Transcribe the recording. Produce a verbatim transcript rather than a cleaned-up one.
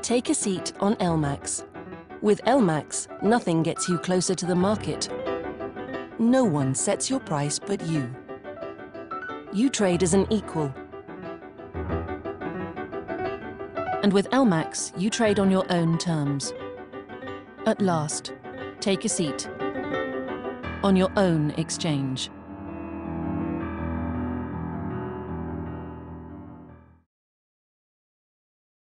Take a seat on L MAX. With L MAX, nothing gets you closer to the market. No one sets your price but you. You trade as an equal. And with L MAX, you trade on your own terms. At last, take a seat on your own exchange.